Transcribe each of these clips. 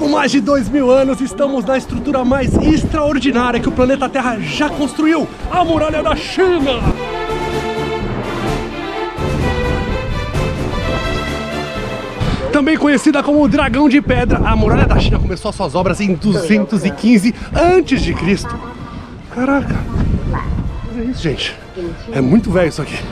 Com mais de 2000 anos, estamos na estrutura mais extraordinária que o planeta Terra já construiu, a Muralha da China! Também conhecida como o Dragão de Pedra, a Muralha da China começou suas obras em 215 a.C. Caraca! Olha isso, gente. É muito velho isso aqui.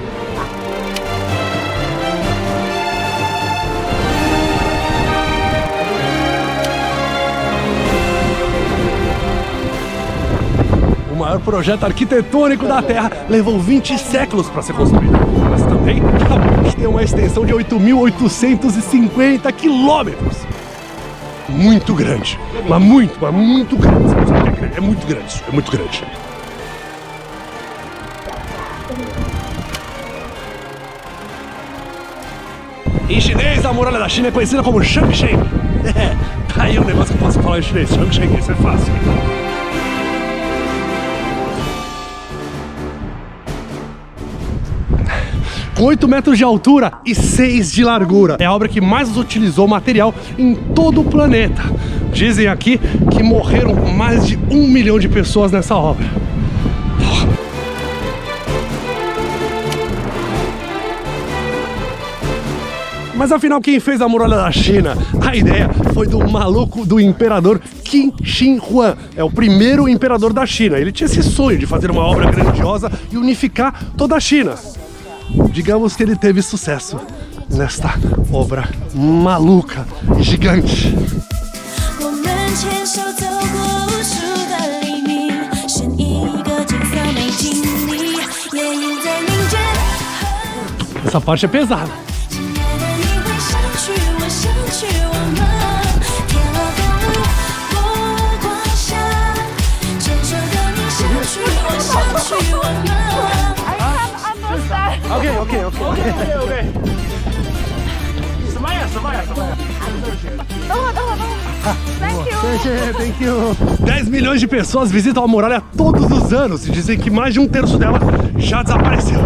O maior projeto arquitetônico da Terra levou 20 séculos para ser construído, mas também tem uma extensão de 8.850 quilômetros. Muito grande, mas muito grande. Você sabe que é grande? É muito grande, é muito grande. Em chinês, a Muralha da China é conhecida como Changshen. Tá aí um negócio que eu posso falar em chinês, Changshen, isso é fácil. Com 8 metros de altura e 6 de largura. É a obra que mais utilizou material em todo o planeta. Dizem aqui que morreram mais de 1 milhão de pessoas nessa obra. Mas afinal, quem fez a Muralha da China? A ideia foi do maluco do imperador Qin Shi Huang. É o primeiro imperador da China. Ele tinha esse sonho de fazer uma obra grandiosa e unificar toda a China. Digamos que ele teve sucesso nesta obra maluca e gigante. Essa parte é pesada. Ok. ，Thank you. 10 milhões de pessoas visitam a muralha todos os anos e dizem que mais de 1/3 dela já desapareceu.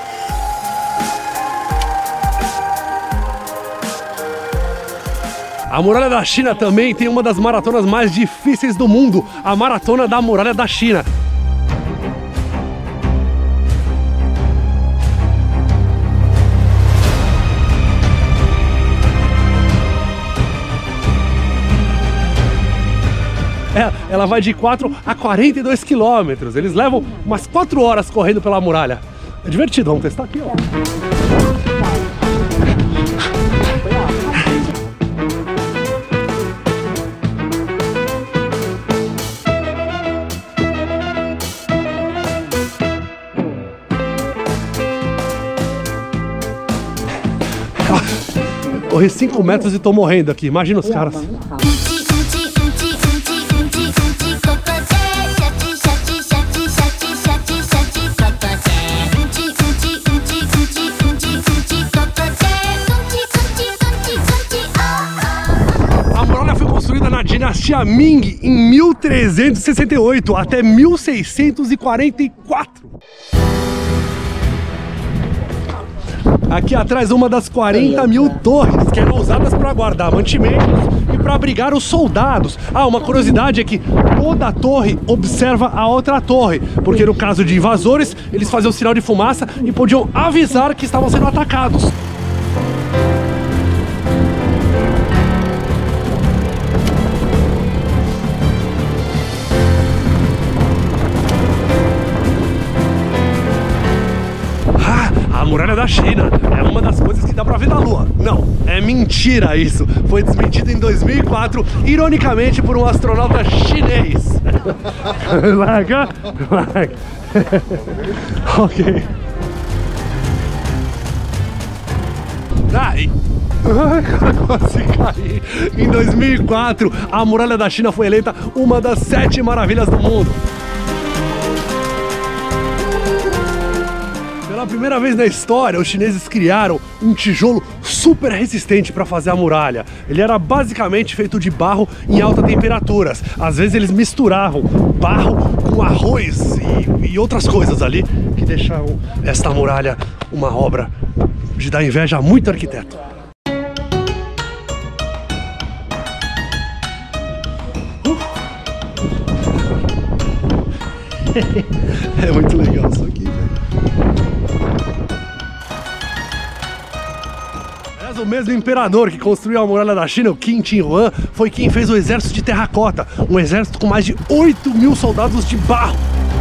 A Muralha da China também tem uma das maratonas mais difíceis do mundo, a Maratona da Muralha da China. Ela vai de 4 a 42 quilômetros. Eles levam umas 4 horas correndo pela muralha. É divertido, vamos testar aqui, ó. Corri 5 metros e tô morrendo aqui. Imagina os caras. Dinastia Ming em 1368 até 1644. Aqui atrás uma das 40 mil torres que eram usadas para guardar mantimentos e para abrigar os soldados. Uma curiosidade é que toda torre observa a outra torre, porque no caso de invasores eles faziam sinal de fumaça e podiam avisar que estavam sendo atacados. A Muralha da China é uma das coisas que dá pra ver da Lua. Não, é mentira isso. Foi desmentido em 2004, ironicamente, por um astronauta chinês. Larga. Ok. Quase caí. Em 2004, a Muralha da China foi eleita uma das 7 maravilhas do mundo. Pela primeira vez na história, os chineses criaram um tijolo super resistente para fazer a muralha. Ele era basicamente feito de barro em altas temperaturas. Às vezes eles misturavam barro com arroz e outras coisas ali que deixavam esta muralha uma obra de dar inveja a muito arquiteto. É muito legal isso aqui, velho. Aliás, o mesmo imperador que construiu a muralha da China, o Qin Shi Huang, foi quem fez o exército de terracota, um exército com mais de 8.000 soldados de barro.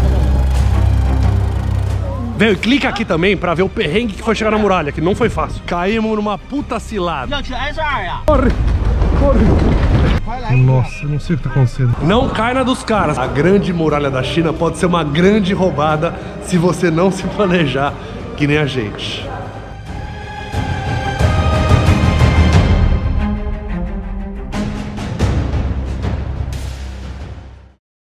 Velho, clica aqui também pra ver o perrengue que foi chegar na muralha, que não foi fácil. Caímos numa puta cilada. Corre, corre. Nossa, eu não sei o que tá acontecendo. Não cai na dos caras. A grande muralha da China pode ser uma grande roubada se você não se planejar que nem a gente.